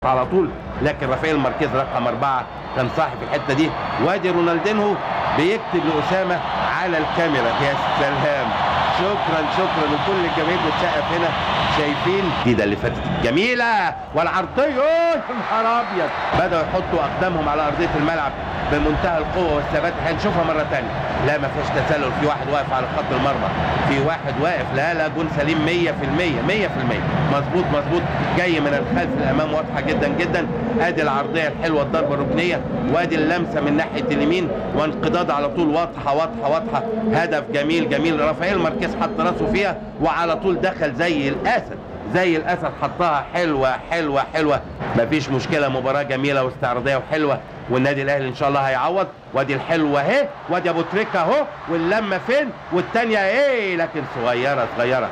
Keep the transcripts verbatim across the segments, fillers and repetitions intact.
على طول، لكن رافائيل ماركيز رقم أربعة كان صاحب الحتة دي. وادي رونالدينهو بيكتب لأسامة على الكاميرا. يا سلام، شكرا شكرا، وكل الجماهير بتسقف هنا. شايفين دي ده اللي فاتت جميلة، والعرضية يا نهار أبيض. بدأوا يحطوا أقدامهم على أرضية الملعب بمنتهى القوة والثبات. هنشوفها مرة تانية. لا ما فيش تسلل، في واحد واقف على خط المرمى، في واحد واقف. لا لا، جون سليم مية في المية مية في المية. مظبوط مظبوط، جاي من الخلف للأمام، واضحة جدا جدا. ادي العرضية الحلوة، الضربة الركنية، وادي اللمسة من ناحية اليمين، وانقضاض على طول، واضحة واضحة واضحة. هدف جميل جميل. رافائيل ماركيز حط راسه فيها وعلى طول دخل زي الأسد زي الأسد، حطها حلوة حلوة حلوة. مفيش مشكلة، مباراة جميلة واستعراضية وحلوة، والنادي الأهلي إن شاء الله هيعوض. وادي الحلوة اهي، وادي أبو تريكة اهو، واللمة فين، والتانية ايه لكن صغيرة صغيرة.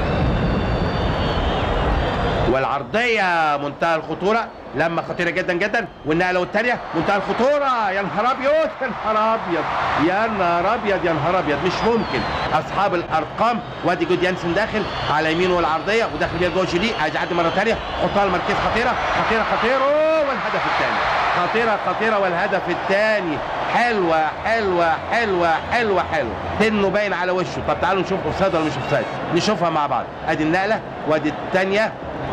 والعرضية منتهى الخطورة، لما خطيرة جدا جدا، والنقلة والتانية منتهى الخطورة. يا نهار أبيض يا نهار أبيض يا نهار أبيض يا نهار أبيض، مش ممكن. أصحاب الأرقام، وادي جود يانسن داخل على يمينه والعرضية، وداخل بيها جوه جيلي، عايز يعدي مرة تانية، حطها الماركيز. خطيرة خطيرة خطيرة، والهدف الثاني. خطيرة خطيرة والهدف الثاني. حلوة حلوة حلوة حلوة حلوة. تنه باين على وشه. طب تعالوا نشوف اوفسايد ولا مش اوفسايد، نشوفها مع بعض. ادي النقلة وادي الثانية.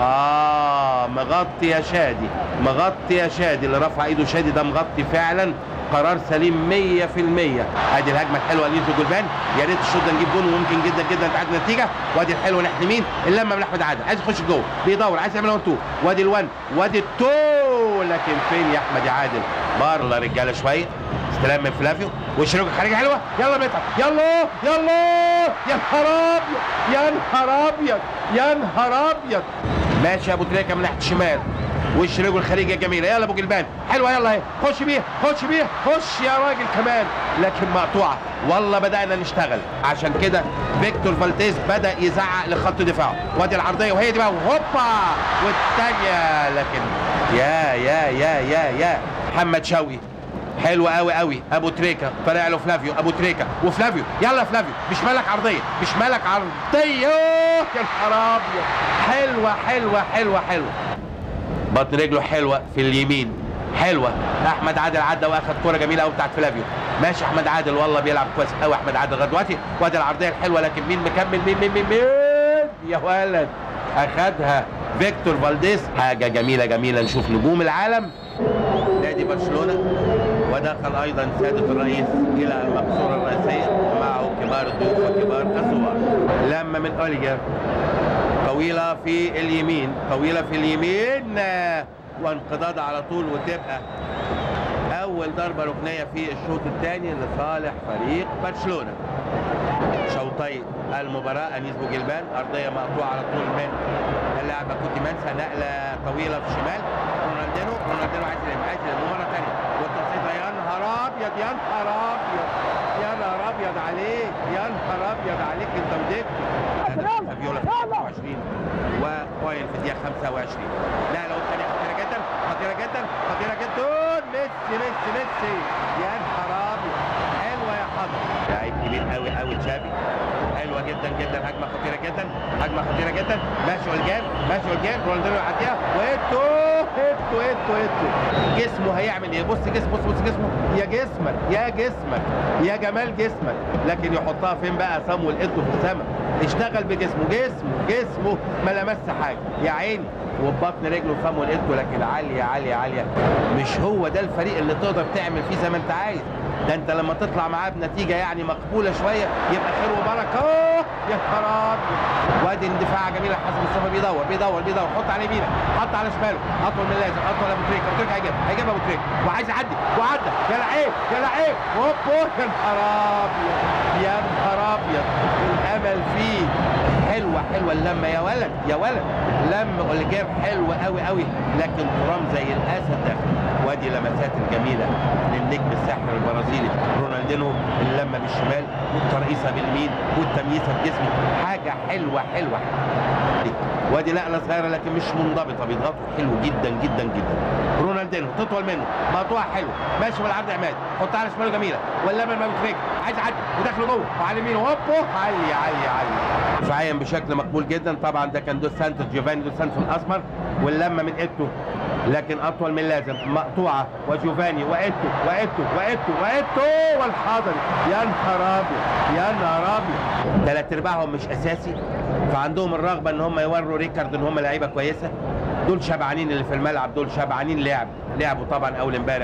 اه مغطي يا شادي، مغطي يا شادي. اللي رفع ايده شادي ده مغطي فعلا. قرار سليم مية في المية. ادي الهجمه الحلوه ليزو جولبان. يا ريت الشوط ده نجيب جول، وممكن جدا جدا نتعادل النتيجه. وادي الحلوه ناحيه اليمين، اللمه من احمد عادل، عايز يخش جوه، بيدور، عايز يعمل وان تو. وادي الوان، وادي التو، لكن فين يا احمد يا عادل؟ بره يا رجاله شويه. استلام من فلافيو، والشروق الخارجي حلوه. يلا متعب، يلا يلا. يا نهار ابيض يا نهار ابيض يا نهار ابيض. ماشي ابو تريكه من ناحيه الشمال، وش رجل الخارجيه جميله. يلا ابو جلبان حلوه، يلا اهي، خش بيها خش بيها خش يا راجل كمان، لكن مقطوعه. والله بدانا نشتغل. عشان كده فيكتور فالديز بدا يزعق لخط دفاعه. وادي العرضيه، وهي دي بقى، وهوبا، والثانيه. لكن يا يا يا يا يا محمد شوقي حلوه قوي قوي. ابو تريكه طلع له فلافيو، ابو تريكه وفلافيو. يلا فلافيو، مش مالك عرضيه، مش مالك عرضيه. يا نهار ابيض. حلوه حلوه حلوه حلوه. بطن رجله حلوه في اليمين، حلوه. احمد عادل عدى واخد كوره جميله قوي بتاعت فلافيو. ماشي احمد عادل، والله بيلعب كويس قوي احمد عادل لغايه دلوقتي. وادي العرضيه الحلوه، لكن مين مكمل؟ مين مين مين مين يا ولد؟ اخدها فيكتور فالديز. حاجه جميله جميله. نشوف نجوم العالم نادي برشلونه. ودخل ايضا سياده الرئيس الى المقصوره الرئيسيه، معه كبار الضيوف وكبار الزوار. لما من اوليجر طويله في اليمين، طويله في اليمين، وانقضاض على طول، وتبقى اول ضربه ركنيه في الشوط الثاني لصالح فريق برشلونه. شوطي المباراه انيس بوجلبان، ارضيه مقطوعه على طول من اللاعب كوتي مانسا، نقله طويله في الشمال. رونالدينو رونالدينو عايز يلم عايز يلم مره ثانيه، والتصيده. يا نهار ابيض يا نهار ابيض يا نهار ابيض عليك يا نهار ابيض عليك. انت وديك فابيولا في خمسة وعشرين، وكوين في الدقيقه خمسة وعشرين. لا لو الثانيه خطيره جدا خطيره جدا خطيره جدا. ميسي ميسي ميسي. يا نهار ابيض. حلوه يا حضر، لعيب كبير قوي قوي تشافي. حلوه جدا جدا، هجمه خطيره جدا، هجمه خطيره جدا. ماشي قدام ماشي قدام، رونالدينو يعديها، وإيتو إيتو إيتو إيتو. جسمه هيعمل ايه؟ بص جسمه، بص بص جسمه، يا جسمك يا جسمك يا جمال جسمك. لكن يحطها فين بقى؟ صامويل إيتو في السماء. اشتغل بجسمه، جسمه جسمه ما لمس حاجه يا عيني. وببطن رجله صامويل إيتو، لكن عاليه عاليه عاليه. مش هو ده الفريق اللي تقدر تعمل فيه زي ما انت عايز. ده انت لما تطلع معاه بنتيجه يعني مقبوله شويه يبقى خير وبركه. يا نهار ابيض. وادي اندفاع جميله. حسن مصطفى بيدور بيدور بيدور، حط على يمينه، حط على شماله، اطول من اللازم، اطول ابو تريكه. ابو تريكه هيجيبها هيجيبها ابو تريكه، وعايز يعدي وعدى. يا لعيب يا لعيب. هوب يا نهار ابيض يا نهار ابيض. الامل فيه. حلوه حلوه اللمه يا ولد يا ولد. لم اوليجير حلوه قوي قوي، لكن ترام زي الاسد داخل. وادي لمسات الجميله للنجم الساحر البرازيلي رونالدينو. اللمه بالشمال، والترقيصه باليمين، والتمييسه بجسمه. حاجه حلوه حلوه. وادي نقله صغيره لكن مش منضبطه، بيضغطوا حلو جدا جدا جدا. رونالدينو تطول منه، مقطوعه حلوه، ماشي بالعرض عماد، حطها على شماله جميله، واللمه ما بتفرق، عايز يعدي وداخله جوه وعلى يمينه، هوب عالي عالي عالي. دفاعيا بشكل مقبول جدا. طبعا ده كان دوس سانتوس، جوفاني دوس سانتوس الاسمر، واللمه من ايتو لكن اطول من اللازم، مقطوعه وجوفاني وايتو وايتو وايتو وايتو والحضري. يا نهار ابيض يا نهار ابيض. ثلاث ارباعهم مش اساسي، فعندهم الرغبه ان هم يوروا ريكارد ان هم لعيبه كويسه. دول شبعانين اللي في الملعب، دول شبعانين لعب، لعبوا طبعا اول امبارح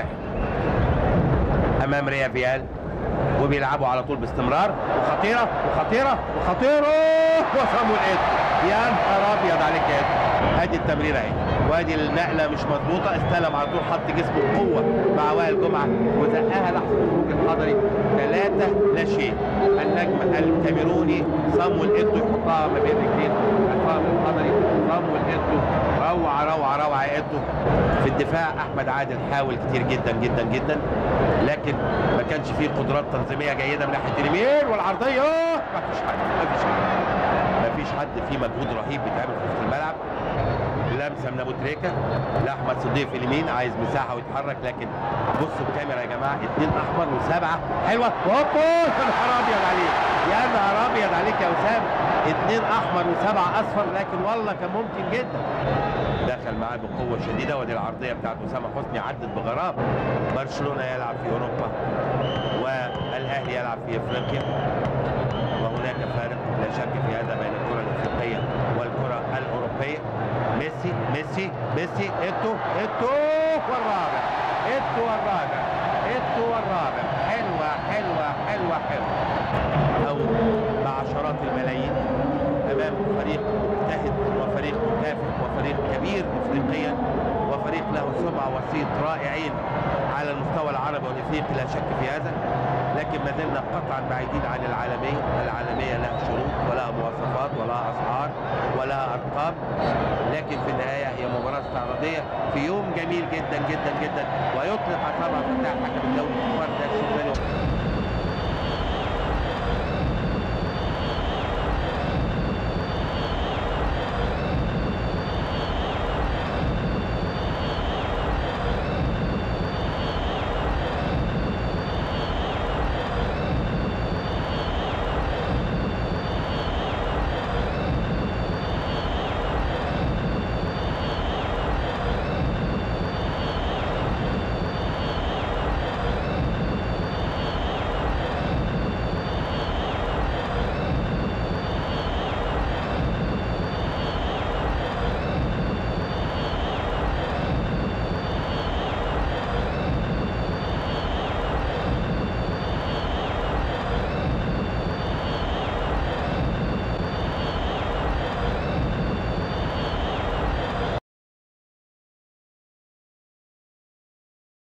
امام ريا فيال وبيلعبوا على طول باستمرار، وخطيره وخطيره وخطيره وصامويل ايتو. يا نهار ابيض عليك يا ايتو. ادي التمريره اهي، وادي النقله مش مظبوطه، استلم على طول، حط جسمه بقوه مع وائل جمعه وزقها لحظه الخروج الحضري. ثلاثه لا شيء. النجم الكاميروني صامويل ايتو يحطها ما بين رجلين الفار الحضري. صامويل ايتو روعه روعه روعه ايتو. في الدفاع احمد عادل حاول كتير جدا جدا جدا، لكن ما كانش فيه قدرات تنظيميه جيده من ناحيه اليمين. والعرضيه ما فيش حد ما فيش حد ما فيش حد في مجهود رهيب بيتعمل في وسط الملعب. لمسه من ابو تريكه لاحمد صديق في اليمين، عايز مساحه ويتحرك، لكن بصوا الكاميرا يا جماعه، اثنين احمر وسبعه حلوه. هوبا يا نهار ابيض عليك يا نهار ابيض عليك يا وسام. اثنين احمر وسبعه اصفر، لكن والله كان ممكن جدا. دخل معاه بقوه شديده، ودي العرضيه بتاعت اسامه حسني عدت بغرابه. برشلونه يلعب في اوروبا والاهلي يلعب في افريقيا، وهناك فارق لا شك في هذا بين الكره الافريقيه والكره الاوروبيه. ميسي ميسي ميسي ايتو ايتو والرابع، ايتو والرابع، ايتو والرابع. حلوه حلوه حلوه حلوه. او بعشرات الملايين امام فريق مجتهد وفريق مكافح وفريق كبير افريقيا وفريق له سمعه وصيت رائعين على المستوى العربي والافريقي لا شك في هذا، لكن ما زلنا قطعا بعيدين عن العالميه. العالميه لها شروط ولها مواصفات ولها اسعار ولها ارقام، لكن في النهايه هي مباراه استعراضيه في يوم جميل جدا جدا جدا. ويطلق عصام عبد الفتاح حكم الدوري الكبار ده الشغل